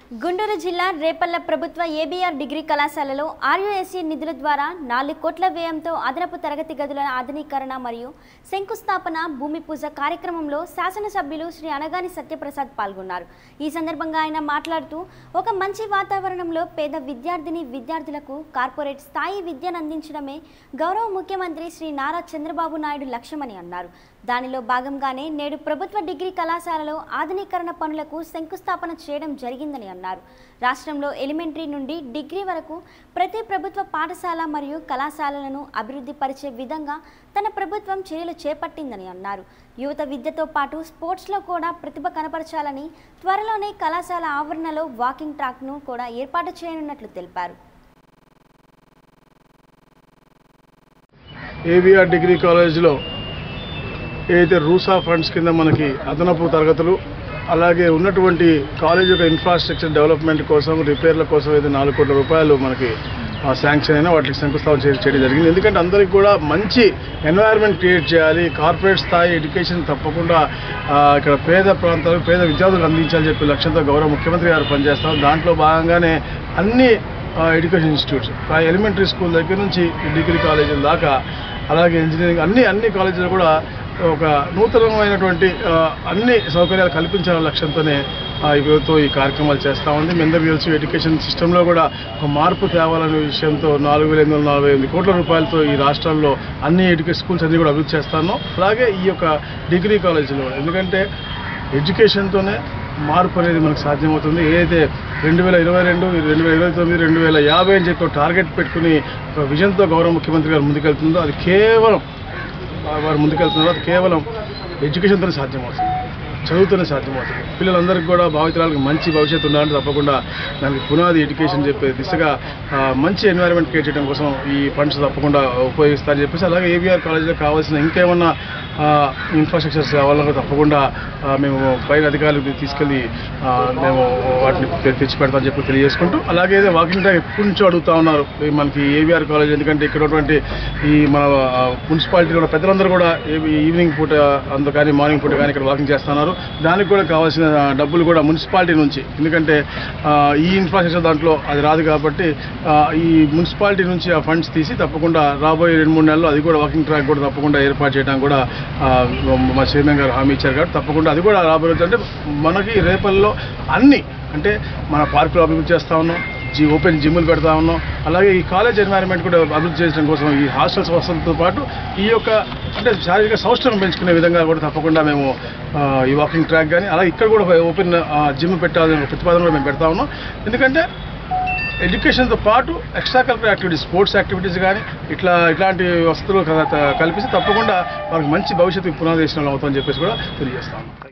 గుంటూరు జిల్లా రేపల్ల ప్రభుత్వ ABR degree కళాశాలలో ఆర్యుఎస్సీ నిధుల ద్వారా 4 కోట్ల వ్యయంతో అదనపు తరగతి గదుల ఆధునీకరణ మరియు శంకుస్థాపన భూమి పూజ కార్యక్రమంలో శాసనసభ్యులు శ్రీ అనగాని సత్యప్రసాద్ పాల్గొన్నారు. ఈ సందర్భంగా ఆయన మాట్లాడుతూ ఒక మంచి వాతావరణంలో పేద విద్యార్థులకు కార్పొరేట్ స్థాయి విద్యను అందించడమే గౌరవ ముఖ్యమంత్రి శ్రీ నారా చంద్రబాబు నాయుడు లక్ష్యమని అన్నారు. దానిలో భాగంగానే నేడు ప్రభుత్వ డిగ్రీ కళాశాలలో ఆధునీకరణ పనులకు శంకుస్థాపన చేయడం జరిగిందని అన్నారు. రాష్ట్రంలో ఎలిమెంటరీ నుండి డిగ్రీ వరకు ప్రతి ప్రభుత్వ పాఠశాల మరియు కళాశాలలను అభివృద్ధి పరిచే విధంగా తన ప్రభుత్వం చర్యలు చేపట్టిందని అన్నారు. యువత విద్యతో పాటు స్పోర్ట్స్లో కూడా ప్రతిభ కనపరచాలని త్వరలోనే కళాశాల ఆవరణలో వాకింగ్ ట్రాక్ను కూడా ఏర్పాటు చేయనున్నట్లు తెలిపారు. ఏబీఆర్ డిగ్రీ కాలేజ్లో ఏదైతే రూసా ఫండ్స్ కింద మనకి అదనపు తరగతులు అలాగే ఉన్నటువంటి కాలేజ్ యొక్క ఇన్ఫ్రాస్ట్రక్చర్ డెవలప్మెంట్ కోసం రిపేర్ల కోసం అయితే 4 కోట్ల రూపాయలు మనకి శాంక్షన్ అయినా వాటికి శంకుస్థాపన చేయడం జరిగింది. ఎందుకంటే అందరికీ కూడా మంచి ఎన్వైరన్మెంట్ క్రియేట్ చేయాలి, కార్పొరేట్ స్థాయి ఎడ్యుకేషన్ తప్పకుండా ఇక్కడ పేద ప్రాంతాలకు పేద విద్యార్థులకు అందించాలని చెప్పి లక్ష్యంతో గౌరవ ముఖ్యమంత్రి గారు పనిచేస్తారు. దాంట్లో భాగంగానే అన్ని ఎడ్యుకేషన్ ఇన్స్టిట్యూట్స్ ఎలిమెంటరీ స్కూల్ దగ్గర నుంచి డిగ్రీ కాలేజీల దాకా అలాగే ఇంజనీరింగ్ అన్ని కాలేజీలు కూడా ఒక నూతనమైనటువంటి అన్ని సౌకర్యాలు కల్పించాలనే లక్ష్యంతోనే ఇవితో ఈ కార్యక్రమాలు చేస్తూ ఉంది. మీ అందరికీ తెలుసు ఎడ్యుకేషన్ సిస్టంలో కూడా ఒక మార్పు తేవాలనే విషయంతో 4,848 కోట్ల రూపాయలతో ఈ రాష్ట్రాల్లో అన్ని ఎడ్యుకేషన్ స్కూల్స్ అన్ని కూడా అభివృద్ధి చేస్తాను. అలాగే ఈ యొక్క డిగ్రీ కాలేజీలో ఎందుకంటే ఎడ్యుకేషన్తోనే మార్పు అనేది మనకు సాధ్యమవుతుంది. ఏదైతే 2022, 2029, 2050 అని చెప్పి టార్గెట్ పెట్టుకుని ఒక విజన్తో గౌరవ ముఖ్యమంత్రి గారు ముందుకెళ్తుందో అది కేవలం ఎడ్యుకేషన్తోనే సాధ్యమవుతుంది, చదువుతూనే సాధ్యమవుతుంది. పిల్లలందరికీ కూడా భావితరాలకు మంచి భవిష్యత్తు ఉండాలంటే తప్పకుండా దానికి పునాది ఎడ్యుకేషన్ చెప్పే దిశగా మంచి ఎన్వైరన్మెంట్ క్రియేట్ చేయడం కోసం ఈ ఫండ్స్ తప్పకుండా ఉపయోగిస్తారని చెప్పేసి అలాగే ఏబీఆర్ కాలేజీలో కావాల్సిన ఇంకేమన్నా ఇన్ఫ్రాస్ట్రక్చర్స్ కావాలన్నా తప్పకుండా మేము పైన అధికారులకు తీసుకెళ్ళి మేము వాటిని తెచ్చి పెడతామని చెప్పి తెలియజేసుకుంటూ అలాగే వాకింగ్ ట్రాక్ ఎప్పటి నుంచో అడుగుతూ ఉన్నారు మనకి ఏబీఆర్ కాలేజ్. ఎందుకంటే ఇక్కడ ఉన్నటువంటి ఈ మన మున్సిపాలిటీలో కూడా పెద్దలందరూ కూడా ఈవినింగ్ పూట అంత కానీ మార్నింగ్ పూట కానీ ఇక్కడ వాకింగ్ చేస్తున్నారు. దానికి కూడా కావాల్సిన డబ్బులు కూడా మున్సిపాలిటీ నుంచి, ఎందుకంటే ఈ ఇన్ఫ్రాస్ట్రక్చర్ దాంట్లో అది రాదు కాబట్టి ఈ మున్సిపాలిటీ నుంచి ఆ ఫండ్స్ తీసి తప్పకుండా రాబోయే 2-3 నెలల్లో అది కూడా వాకింగ్ ట్రాక్ కూడా తప్పకుండా ఏర్పాటు చేయడానికి కూడా మా చైర్మన్ గారు హామీ ఇచ్చారు కాబట్టి తప్పకుండా అది కూడా రాబోయే రోజు అంటే మనకి రేపల్లో అన్ని అంటే మన పార్కులు అభివృద్ధి చేస్తూ ఉన్నాం, ఓపెన్ జిమ్లు పెడతా ఉన్నాం. అలాగే ఈ కాలేజ్ ఎన్వైరన్మెంట్ కూడా అభివృద్ధి చేయడం కోసం ఈ హాస్టల్స్ వసతులతో పాటు ఈ యొక్క అంటే శారీరక సౌష్ఠవం పెంచుకునే విధంగా కూడా తప్పకుండా మేము ఈ వాకింగ్ ట్రాక్ కానీ అలాగే ఇక్కడ కూడా ఓపెన్ జిమ్ పెట్టాలని ప్రతిపాదన కూడా మేము పెడతా ఉన్నాం. ఎందుకంటే ఎడ్యుకేషన్తో పాటు extra curricular activities sports activities కానీ ఇట్లాంటి వసతులు కల్పిస్తే తప్పకుండా మనకు మంచి భవిష్యత్తు పునాది వేసిన అవుతామని చెప్పేసి కూడా తెలియజేస్తాము.